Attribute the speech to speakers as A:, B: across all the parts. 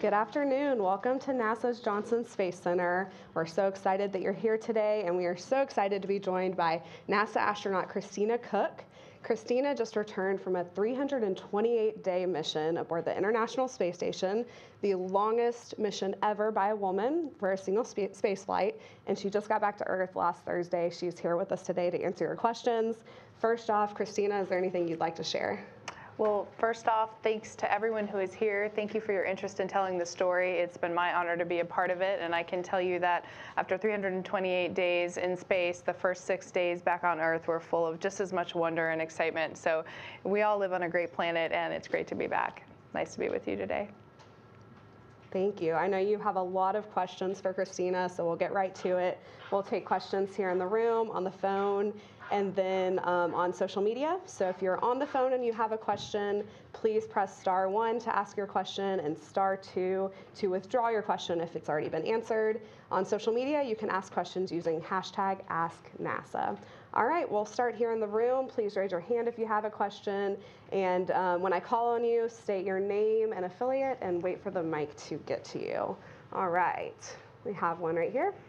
A: Good afternoon. Welcome to NASA's Johnson Space Center. We're so excited that you're here today, and we are so excited to be joined by NASA astronaut Christina Koch. Christina just returned from a 328-day mission aboard the International Space Station, the longest mission ever by a woman for a single space flight, and she just got back to Earth last Thursday. She's here with us today to answer your questions. First off, Christina, is there anything you'd like to share?
B: Well, first off, thanks to everyone who is here. Thank you for your interest in telling the story. It's been my honor to be a part of it, and I can tell you that after 328 days in space, the first 6 days back on Earth were full of just as much wonder and excitement. So we all live on a great planet, and it's great to be back. Nice to be with you today.
A: Thank you. I know you have a lot of questions for Christina, so we'll get right to it. We'll take questions here in the room, on the phone, and then on social media. So if you're on the phone and you have a question, please press *1 to ask your question and *2 to withdraw your question if it's already been answered. On social media, you can ask questions using #AskNASA. All right, we'll start here in the room. Please raise your hand if you have a question. And when I call on you, state your name and affiliate and wait for the mic to get to you. All right, we have one right here.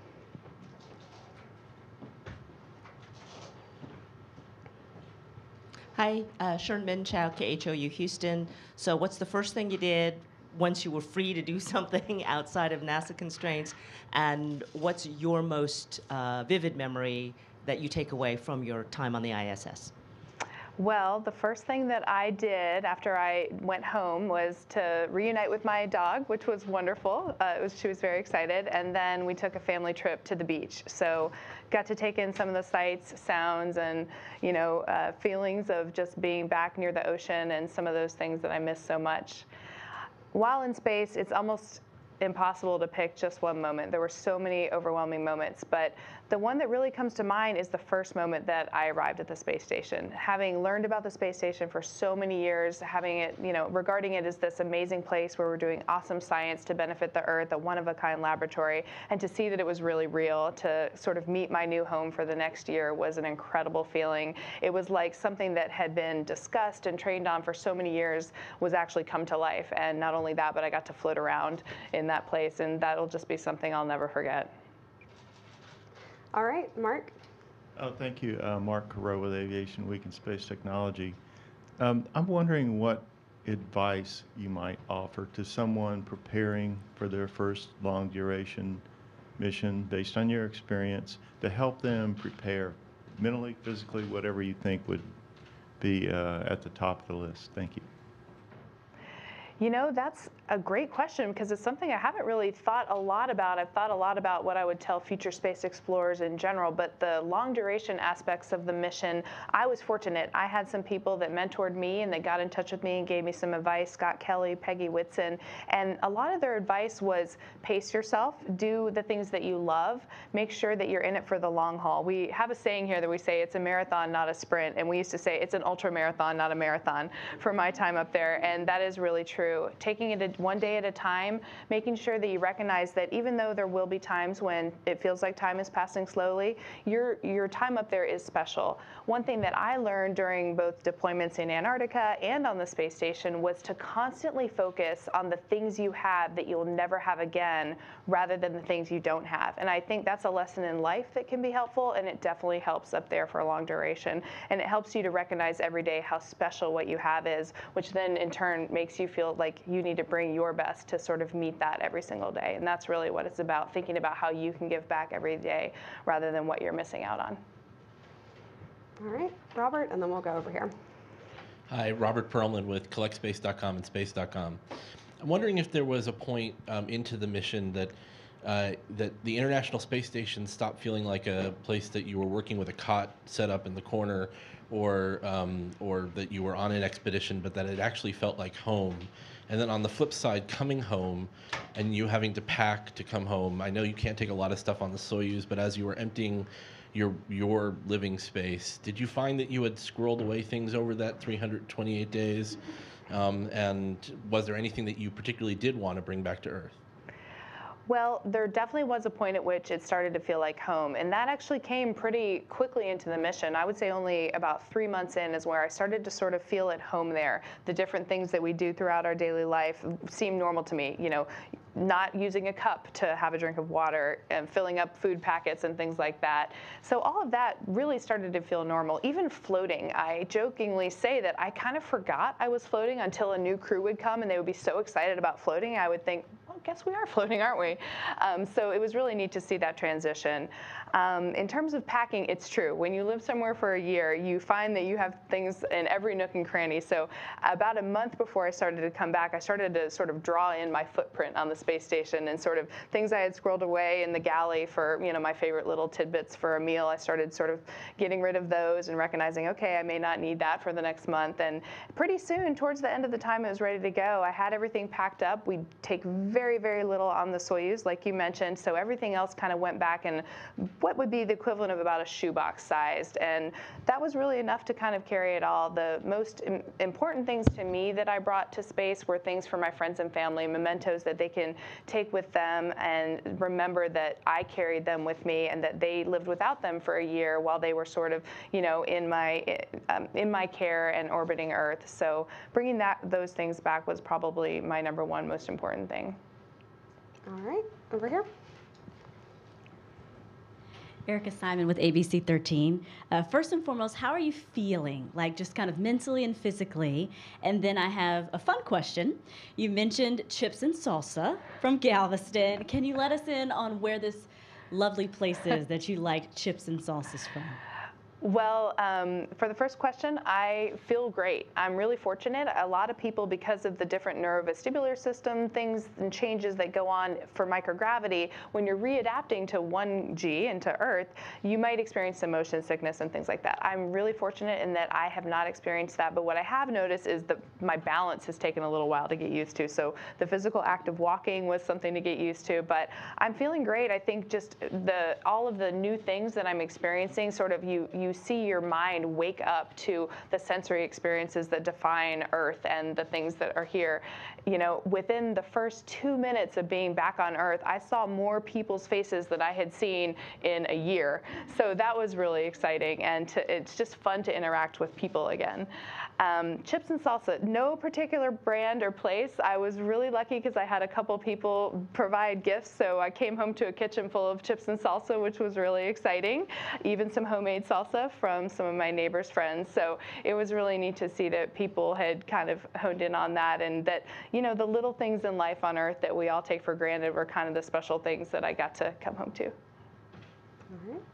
C: Hi, Sharon Minchow, KHOU Houston. So what's the first thing you did once you were free to do something outside of NASA constraints? And what's your most vivid memory that you take away from your time on the ISS?
B: Well, the first thing that I did after I went home was to reunite with my dog, which was wonderful. She was very excited. And then we took a family trip to the beach. So got to take in some of the sights, sounds, and feelings of just being back near the ocean and some of those things that I miss so much. While in space, it's almost impossible to pick just one moment. There were so many overwhelming moments, but the one that really comes to mind is the first moment that I arrived at the space station. Having learned about the space station for so many years, having it, regarding it as this amazing place where we're doing awesome science to benefit the Earth, a one-of-a-kind laboratory, and to see that it was really real, to sort of meet my new home for the next year was an incredible feeling. It was like something that had been discussed and trained on for so many years was actually come to life. And not only that, but I got to float around in that place, and that'll just be something I'll never forget.
A: All right, Mark.
D: Oh, thank you. Mark Carreau with Aviation Week in Space Technology. I'm wondering what advice you might offer to someone preparing for their first long duration mission based on your experience to help them prepare mentally, physically, whatever you think would be at the top of the list. Thank you.
B: That's a great question because it's something I haven't really thought a lot about. I've thought a lot about what I would tell future space explorers in general, but the long duration aspects of the mission, I was fortunate. I had some people that mentored me and that got in touch with me and gave me some advice, Scott Kelly, Peggy Whitson, and a lot of their advice was pace yourself, do the things that you love, make sure that you're in it for the long haul. We have a saying here that we say it's a marathon, not a sprint, and we used to say it's an ultra marathon, not a marathon for my time up there, and that is really true. Taking it one day at a time, making sure that you recognize that even though there will be times when it feels like time is passing slowly, your time up there is special. One thing that I learned during both deployments in Antarctica and on the space station was to constantly focus on the things you have that you'll never have again rather than the things you don't have. And I think that's a lesson in life that can be helpful, and it definitely helps up there for a long duration. And it helps you to recognize every day how special what you have is, which then in turn makes you feel like you need to bring your best to sort of meet that every single day. And that's really what it's about, thinking about how you can give back every day rather than what you're missing out on.
A: All right, Robert, and then we'll go over here.
E: Hi, Robert Perlman with CollectSpace.com and Space.com. I'm wondering if there was a point into the mission that the International Space Station stopped feeling like a place that you were working with a cot set up in the corner, or that you were on an expedition, but that it actually felt like home. And then on the flip side, coming home and you having to pack to come home. I know you can't take a lot of stuff on the Soyuz, but as you were emptying your living space, did you find that you had squirreled away things over that 328 days? And was there anything that you particularly did want to bring back to Earth?
B: Well, there definitely was a point at which it started to feel like home, and that actually came pretty quickly into the mission. I would say only about 3 months in is where I started to sort of feel at home there. The different things that we do throughout our daily life seem normal to me. Not using a cup to have a drink of water and filling up food packets and things like that. So all of that really started to feel normal. Even floating, I jokingly say that I kind of forgot I was floating until a new crew would come and they would be so excited about floating. I would think, well, guess we are floating, aren't we? So it was really neat to see that transition. In terms of packing, it's true. When you live somewhere for a year, you find that you have things in every nook and cranny. So about a month before I started to come back, I started to sort of draw in my footprint on the space station and sort of things I had squirreled away in the galley for, my favorite little tidbits for a meal. I started sort of getting rid of those and recognizing, okay, I may not need that for the next month. And pretty soon, towards the end of the time it was ready to go, I had everything packed up. We take very, very little on the Soyuz, like you mentioned. So everything else kind of went back in what would be the equivalent of about a shoebox sized. And that was really enough to kind of carry it all. The most important things to me that I brought to space were things for my friends and family, mementos that they can take with them and remember that I carried them with me and that they lived without them for a year while they were sort of, in my care and orbiting Earth. So bringing those things back was probably my number one most important thing.
A: All right, over here.
F: Erica Simon with ABC 13. First and foremost, how are you feeling? Like just kind of mentally and physically. And then I have a fun question. You mentioned chips and salsa from Galveston. Can you let us in on where this lovely place is that you like chips and salsas from?
B: Well, for the first question, I feel great. I'm really fortunate. A lot of people, because of the different neurovestibular system things and changes that go on for microgravity, when you're readapting to 1G and to Earth, you might experience some motion sickness and things like that. I'm really fortunate in that I have not experienced that, but what I have noticed is that my balance has taken a little while to get used to. So the physical act of walking was something to get used to, but I'm feeling great. I think just all of the new things that I'm experiencing, sort of you see your mind wake up to the sensory experiences that define Earth and the things that are here. Within the first 2 minutes of being back on Earth, I saw more people's faces than I had seen in a year. So that was really exciting, and it's just fun to interact with people again. Chips and salsa, no particular brand or place. I was really lucky because I had a couple people provide gifts, so I came home to a kitchen full of chips and salsa, which was really exciting. Even some homemade salsa from some of my neighbors' friends. So it was really neat to see that people had kind of honed in on that, and that, the little things in life on Earth that we all take for granted were kind of the special things that I got to come home to.
A: All right.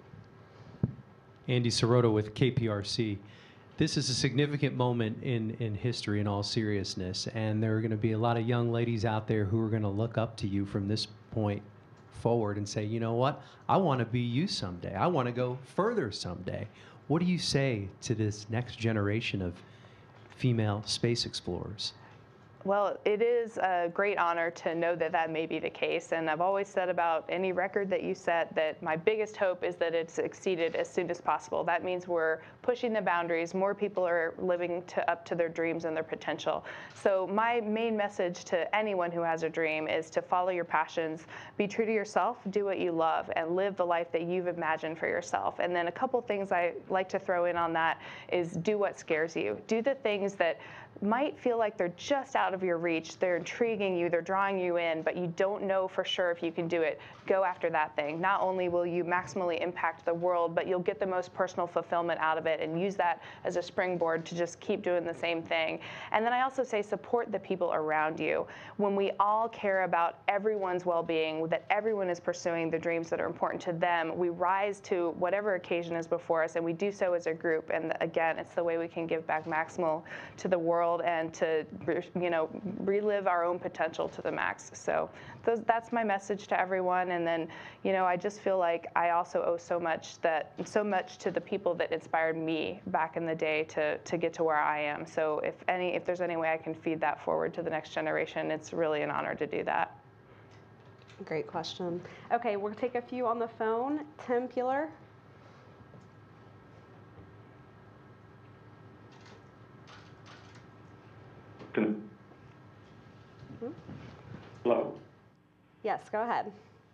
G: Andy Sirota with KPRC. This is a significant moment in history, in all seriousness, and there are going to be a lot of young ladies out there who are going to look up to you from this point forward and say, you know what, I want to be you someday. I want to go further someday. What do you say to this next generation of female space explorers?
B: Well, it is a great honor to know that that may be the case. And I've always said about any record that you set that my biggest hope is that it's exceeded as soon as possible. That means we're pushing the boundaries. More people are living up to their dreams and their potential. So my main message to anyone who has a dream is to follow your passions, be true to yourself, do what you love, and live the life that you've imagined for yourself. And then a couple things I like to throw in on that is do what scares you. Do the things that might feel like they're just out of your reach. They're intriguing you, they're drawing you in, but you don't know for sure if you can do it. Go after that thing. Not only will you maximally impact the world, but you'll get the most personal fulfillment out of it and use that as a springboard to just keep doing the same thing. And then I also say support the people around you. When we all care about everyone's well-being, that everyone is pursuing the dreams that are important to them, we rise to whatever occasion is before us, and we do so as a group. And again, it's the way we can give back maximal to the world and to, relive our own potential to the max. So that's my message to everyone. And then, I just feel like I also owe so much to the people that inspired me back in the day to get to where I am. So if there's any way I can feed that forward to the next generation, it's really an honor to do that.
A: Great question. Okay, we'll take a few on the phone. Tim Peeler.
H: Hello.
A: Yes, go ahead.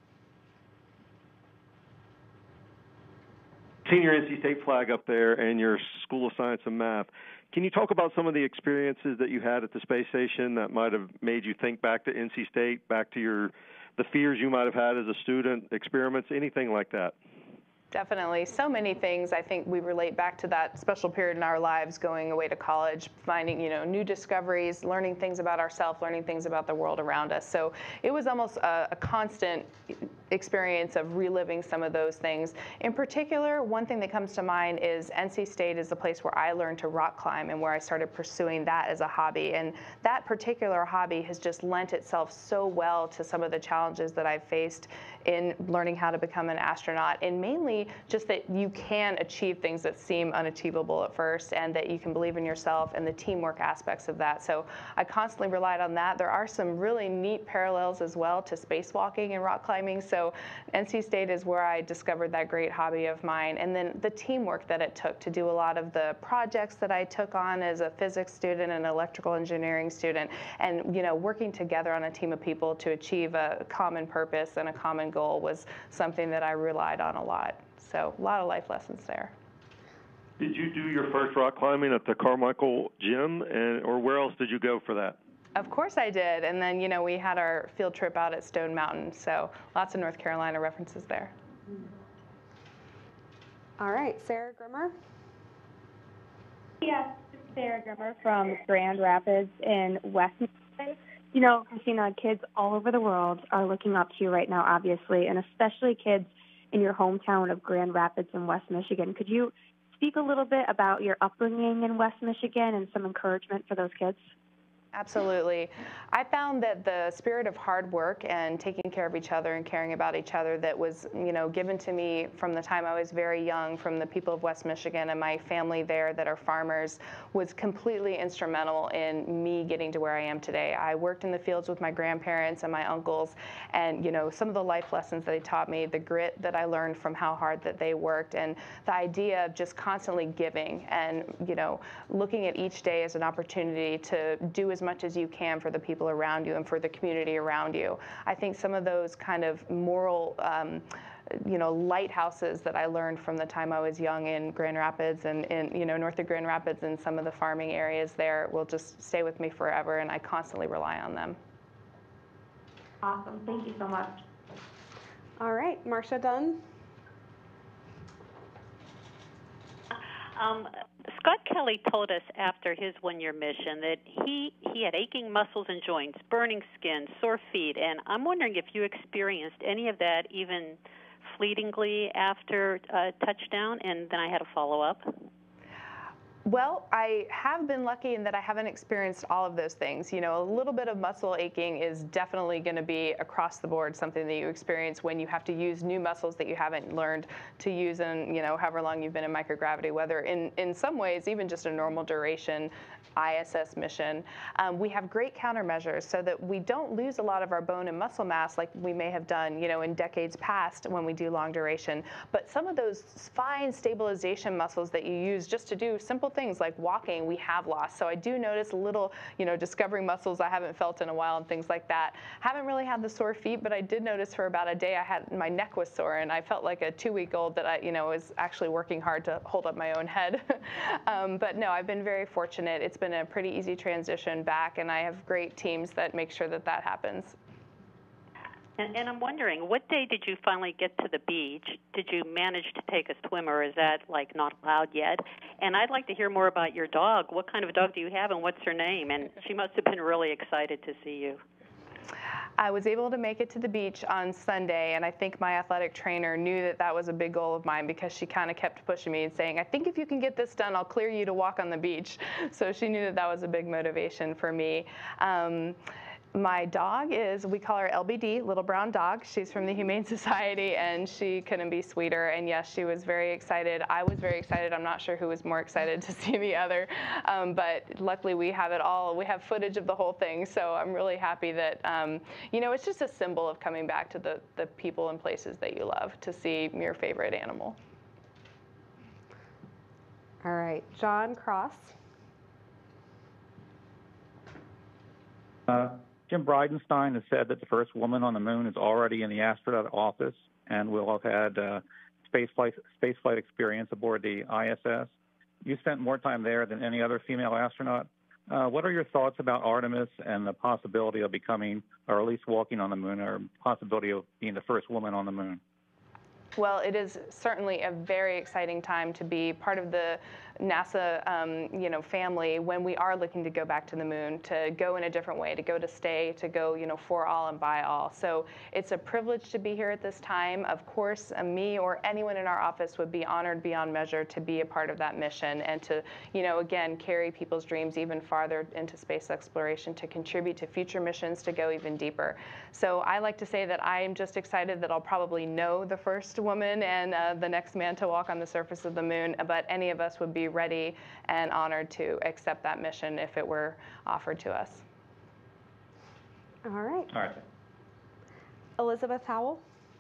H: Senior NC State flag up there and your School of Science and Math. Can you talk about some of the experiences that you had at the space station that might have made you think back to NC State, back to the fears you might have had as a student, experiments, anything like that?
B: Definitely. So many things. I think we relate back to that special period in our lives, going away to college, finding, new discoveries, learning things about ourselves, learning things about the world around us. So it was almost a constant experience of reliving some of those things. In particular, one thing that comes to mind is NC State is the place where I learned to rock climb and where I started pursuing that as a hobby. And that particular hobby has just lent itself so well to some of the challenges that I've faced in learning how to become an astronaut, and mainly just that you can achieve things that seem unachievable at first, and that you can believe in yourself and the teamwork aspects of that. So I constantly relied on that. There are some really neat parallels as well to spacewalking and rock climbing. So NC State is where I discovered that great hobby of mine, and then the teamwork that it took to do a lot of the projects that I took on as a physics student and electrical engineering student, and working together on a team of people to achieve a common purpose and a common goal was something that I relied on a lot. So a lot of life lessons there.
H: Did you do your first rock climbing at the Carmichael Gym, or where else did you go for that?
B: Of course I did. And then, we had our field trip out at Stone Mountain. So lots of North Carolina references there.
A: All right, Sarah Grimmer.
I: Yes, this is Sarah Grimmer from Grand Rapids in West Michigan. Christina, kids all over the world are looking up to you right now, obviously, and especially kids in your hometown of Grand Rapids in West Michigan. Could you speak a little bit about your upbringing in West Michigan and some encouragement for those kids?
B: Absolutely. I found that the spirit of hard work and taking care of each other and caring about each other that was, given to me from the time I was very young from the people of West Michigan and my family there that are farmers was completely instrumental in me getting to where I am today. I worked in the fields with my grandparents and my uncles, and, some of the life lessons that they taught me, the grit that I learned from how hard that they worked, and the idea of just constantly giving and, looking at each day as an opportunity to do as much as you can for the people around you and for the community around you. I think some of those kind of moral lighthouses that I learned from the time I was young in Grand Rapids and in, north of Grand Rapids and some of the farming areas there will just stay with me forever, and I constantly rely on them.
I: Awesome. Thank you so much.
A: All right, Marcia Dunn.
J: Scott Kelly told us after his one-year mission that he had aching muscles and joints, burning skin, sore feet, and I'm wondering if you experienced any of that even fleetingly after touchdown, and then I had a follow-up.
B: Well, I have been lucky in that I haven't experienced all of those things. A little bit of muscle aching is definitely going to be across the board something that you experience when you have to use new muscles that you haven't learned to use in, however long you've been in microgravity, whether in some ways even just a normal duration ISS mission. We have great countermeasures so that we don't lose a lot of our bone and muscle mass like we may have done, in decades past when we do long duration. But some of those fine stabilization muscles that you use just to do simple things like walking, we have lost. So I do notice little, discovering muscles I haven't felt in a while and things like that. Haven't really had the sore feet, but I did notice for about a day my neck was sore, and I felt like a 2-week-old that I, was actually working hard to hold up my own head. But no, I've been very fortunate. It's been a pretty easy transition back, and I have great teams that make sure that happens.
J: And I'm wondering, what day did you finally get to the beach? Did you manage to take a swim, or is that not allowed yet? And I'd like to hear more about your dog. What kind of a dog do you have, and what's her name? And she must have been really excited to see you.
B: I was able to make it to the beach on Sunday, and I think my athletic trainer knew that was a big goal of mine because she kind of kept pushing me and saying, I think if you can get this done, I'll clear you to walk on the beach. So she knew that was a big motivation for me. My dog we call her LBD, Little Brown Dog. She's from the Humane Society, and she couldn't be sweeter. And yes, she was very excited. I was very excited. I'm not sure who was more excited to see the other. But luckily we have it all. We have footage of the whole thing. So I'm really happy that, it's just a symbol of coming back to the people and places that you love to see your favorite animal.
A: All right, John Cross.
K: Jim Bridenstine has said that the first woman on the moon is already in the astronaut office and will have had spaceflight experience aboard the ISS. You spent more time there than any other female astronaut. What are your thoughts about Artemis and the possibility of becoming, or at least walking on the moon, or possibility of being the first woman on the moon?
B: Well, it is certainly a very exciting time to be part of the NASA, family when we are looking to go back to the moon, to go in a different way, to go to stay, to go, for all and by all. So it's a privilege to be here at this time. Of course, me or anyone in our office would be honored beyond measure to be a part of that mission and to, again, carry people's dreams even farther into space exploration, to contribute to future missions, to go even deeper. So I like to say that I am just excited that I'll probably know the first woman and the next man to walk on the surface of the moon, but any of us would be ready and honored to accept that mission if it were offered to us.
A: All right.
K: All right.
A: Elizabeth Howell.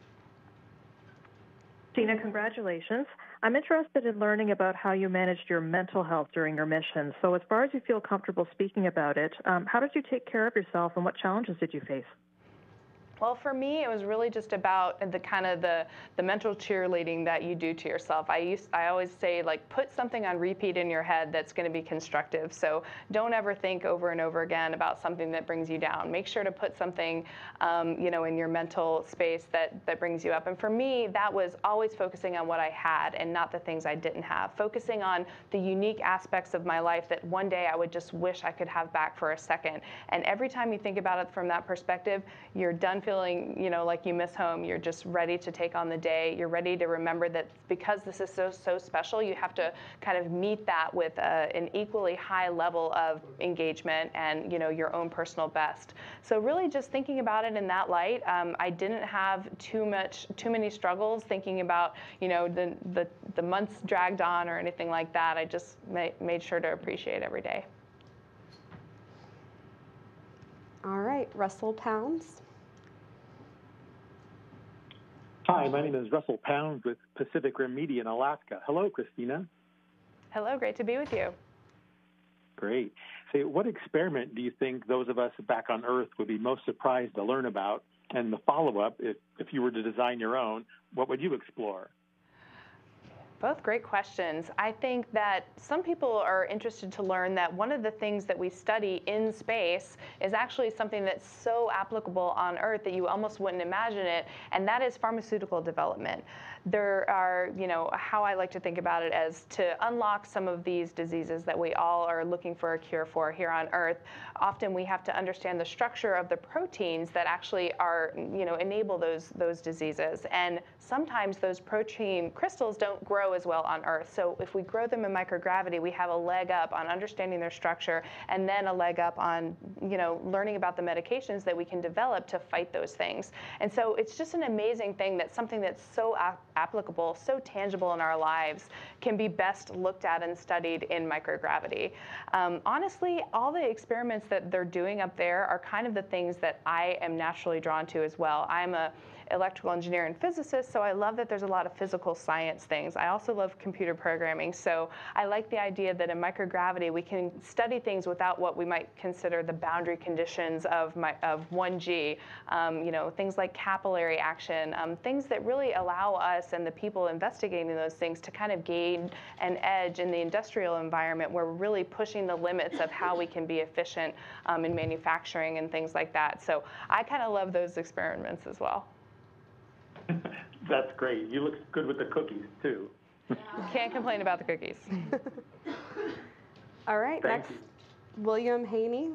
L: Tina, congratulations. I'm interested in learning about how you managed your mental health during your mission. So as far as you feel comfortable speaking about it, how did you take care of yourself and what challenges did you face?
B: Well, for me, it was really just about the mental cheerleading that you do to yourself. I always say, put something on repeat in your head that's going to be constructive. So don't ever think over and over again about something that brings you down. Make sure to put something, in your mental space that brings you up. And for me, that was always focusing on what I had and not the things I didn't have. Focusing on the unique aspects of my life that one day I would just wish I could have back for a second. And every time you think about it from that perspective, you're done feeling, like you miss home. You're just ready to take on the day. You're ready to remember that because this is so special, you have to kind of meet that with an equally high level of engagement and, your own personal best. So really just thinking about it in that light, I didn't have too many struggles thinking about, the months dragged on or anything like that. I just made sure to appreciate every day.
A: All right, Russell Pounds.
M: Hi, my name is Russell Pounds with Pacific Rim Media in Alaska. Hello, Christina.
B: Hello, great to be with you.
M: Great. So what experiment do you think those of us back on Earth would be most surprised to learn about? And the follow-up, if you were to design your own, what would you explore?
B: Both great questions. I think that some people are interested to learn that one of the things that we study in space is actually something that's so applicable on Earth that you almost wouldn't imagine it, and that is pharmaceutical development. There are, how I like to think about it as to unlock some of these diseases that we all are looking for a cure for here on Earth. Often we have to understand the structure of the proteins that actually are, enable those diseases. And sometimes those protein crystals don't grow as well on Earth. So if we grow them in microgravity, we have a leg up on understanding their structure and then a leg up on, learning about the medications that we can develop to fight those things. And so it's just an amazing thing that something that's so applicable, so tangible in our lives can be best looked at and studied in microgravity. Honestly, all the experiments that they're doing up there are kind of the things that I am naturally drawn to as well. I'm a electrical engineer and physicist, so I love that there's a lot of physical science things. I also love computer programming, so I like the idea that in microgravity we can study things without what we might consider the boundary conditions of 1G, things like capillary action, things that really allow us and the people investigating those things to kind of gain an edge in the industrial environment where we're really pushing the limits of how we can be efficient in manufacturing and things like that. So I kind of love those experiments as well.
M: That's great. You look good with the cookies, too.
B: Can't complain about the cookies.
A: All right,
M: Thank
A: next, William Haney.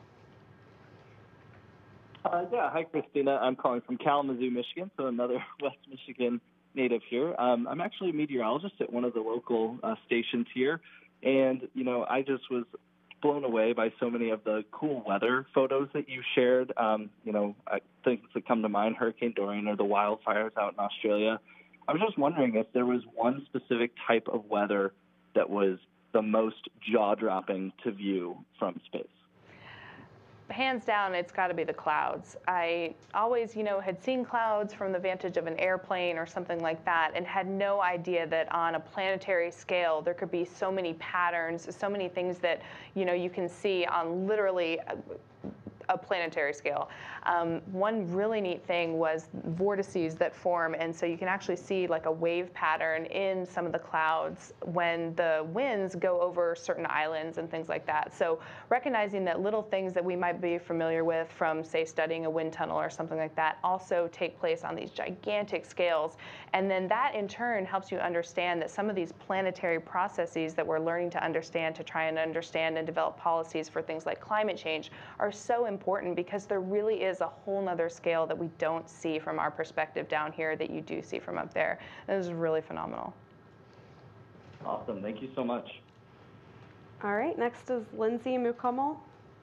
N: Hi, Christina. I'm calling from Kalamazoo, Michigan, so another West Michigan native here. I'm actually a meteorologist at one of the local stations here, and, I just was blown away by so many of the cool weather photos that you shared. Things that come to mind, Hurricane Dorian or the wildfires out in Australia. I was just wondering if there was one specific type of weather that was the most jaw-dropping to view from space.
B: Hands down, it's got to be the clouds. I always, had seen clouds from the vantage of an airplane or something like that and had no idea that on a planetary scale there could be so many patterns, so many things that, you can see on literally a planetary scale. One really neat thing was vortices that form, and so you can actually see like a wave pattern in some of the clouds when the winds go over certain islands and things like that. So recognizing that little things that we might be familiar with from, say, studying a wind tunnel or something like that also take place on these gigantic scales. And then that in turn helps you understand that some of these planetary processes that we're learning to understand to try and understand and develop policies for things like climate change are so important, because there really is a whole nother scale that we don't see from our perspective down here that you do see from up there. And this is really phenomenal.
N: Awesome. Thank you so much.
A: All right, next is Lindsay Mukamal.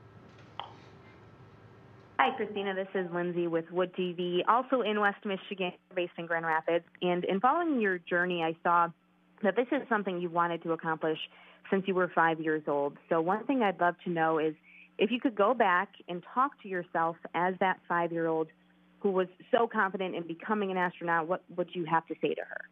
I: Hi, Christina. This is Lindsay with Wood TV, also in West Michigan, based in Grand Rapids. And in following your journey, I saw that this is something you wanted to accomplish since you were 5 years old. So one thing I'd love to know is if you could go back and talk to yourself as that 5-year-old who was so confident in becoming an astronaut, what would you have to say to her?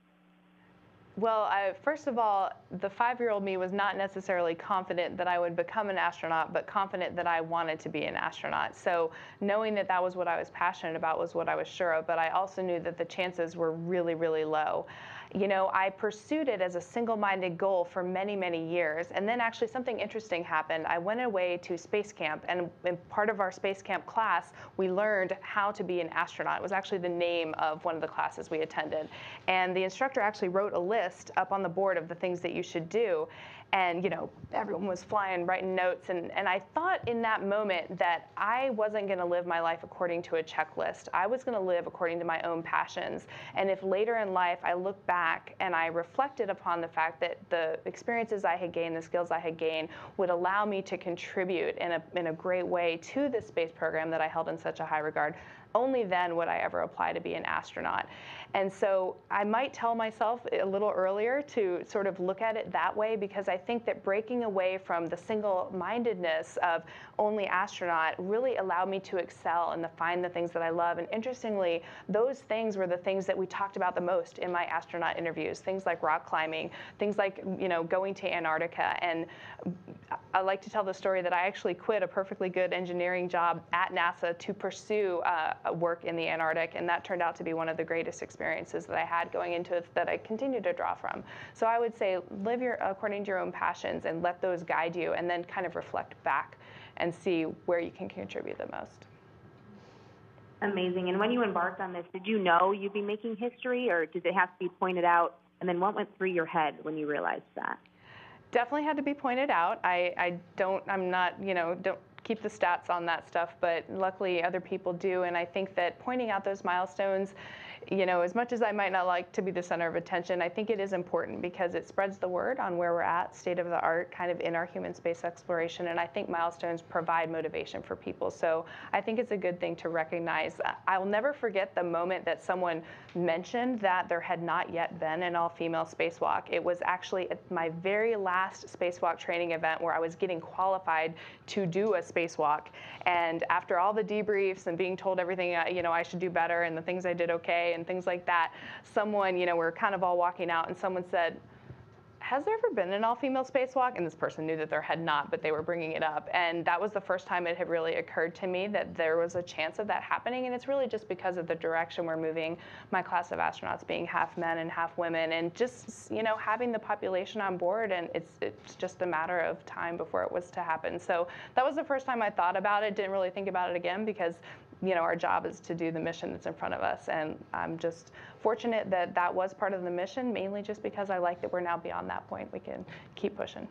B: Well, first of all, the 5-year-old me was not necessarily confident that I would become an astronaut, but confident that I wanted to be an astronaut. So knowing that that was what I was passionate about was what I was sure of, but I also knew that the chances were really, really low. You know, I pursued it as a single-minded goal for many, many years. And then actually something interesting happened. I went away to space camp, and in part of our space camp class, we learned how to be an astronaut. It was actually the name of one of the classes we attended. And the instructor actually wrote a list up on the board of the things that you should do. And, you know, everyone was flying, writing notes. And I thought in that moment that I wasn't going to live my life according to a checklist. I was going to live according to my own passions. And if later in life I look back and I reflected upon the fact that the experiences I had gained, the skills I had gained, would allow me to contribute in a great way to the space program that I held in such a high regard, only then would I ever apply to be an astronaut. And so I might tell myself a little earlier to sort of look at it that way, because I think that breaking away from the single-mindedness of only astronaut really allowed me to excel and to find the things that I love. And interestingly, those things were the things that we talked about the most in my astronaut interviews, things like rock climbing, things like, you know, going to Antarctica. And I like to tell the story that I actually quit a perfectly good engineering job at NASA to pursue work in the Antarctic, and that turned out to be one of the greatest experiences that I had going into it that I continue to draw from. So I would say live according to your own passions and let those guide you, and then kind of reflect back and see where you can contribute the most.
I: Amazing. And when you embarked on this, did you know you'd be making history, or did it have to be pointed out? And then what went through your head when you realized that?
B: Definitely had to be pointed out. I'm not, you know, don't keep the stats on that stuff, but luckily other people do. And I think that pointing out those milestones, you know, as much as I might not like to be the center of attention, I think it is important because it spreads the word on where we're at, state of the art, kind of in our human space exploration. And I think milestones provide motivation for people. So I think it's a good thing to recognize. I'll never forget the moment that someone mentioned that there had not yet been an all-female spacewalk. It was actually at my very last spacewalk training event where I was getting qualified to do a spacewalk. And after all the debriefs and being told everything, you know, I should do better and the things I did okay and things like that, someone, you know, we're kind of all walking out and someone said, has there ever been an all-female spacewalk? And this person knew that there had not, but they were bringing it up. And that was the first time it had really occurred to me that there was a chance of that happening. And it's really just because of the direction we're moving, my class of astronauts being half men and half women, and just, you know, having the population on board. And it's just a matter of time before it was to happen. So that was the first time I thought about it. Didn't really think about it again because, you know, our job is to do the mission that's in front of us. And I'm just fortunate that that was part of the mission, mainly just because I like that we're now beyond that point. We can keep pushing.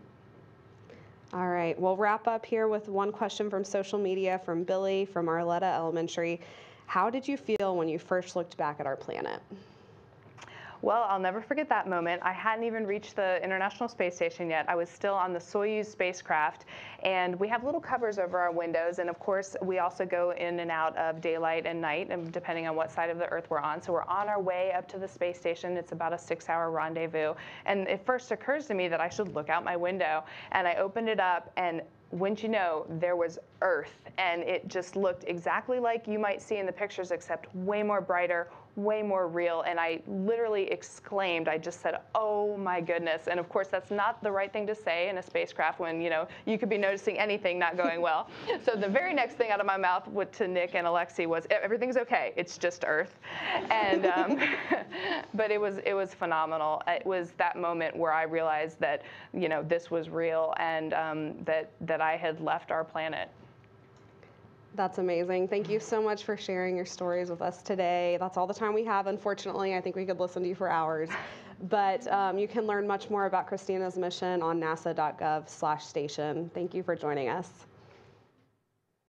A: All right, we'll wrap up here with one question from social media from Billy from Arletta Elementary. How did you feel when you first looked back at our planet?
B: Well, I'll never forget that moment. I hadn't even reached the International Space Station yet. I was still on the Soyuz spacecraft, and we have little covers over our windows, and of course, we also go in and out of daylight and night, and depending on what side of the Earth we're on. So we're on our way up to the space station. It's about a 6-hour rendezvous, and it first occurs to me that I should look out my window, and I opened it up, and wouldn't you know, there was Earth, and it just looked exactly like you might see in the pictures, except way more brighter, way more real. And I literally exclaimed, I just said, oh my goodness. And of course, that's not the right thing to say in a spacecraft when, you know, you could be noticing anything not going well. So the very next thing out of my mouth to Nick and Alexi was, everything's okay, it's just Earth. And but it was phenomenal. It was that moment where I realized that, you know, this was real, and that I had left our planet.
A: That's amazing. Thank you so much for sharing your stories with us today. That's all the time we have, unfortunately. I think we could listen to you for hours. But you can learn much more about Christina's mission on nasa.gov/station. Thank you for joining us.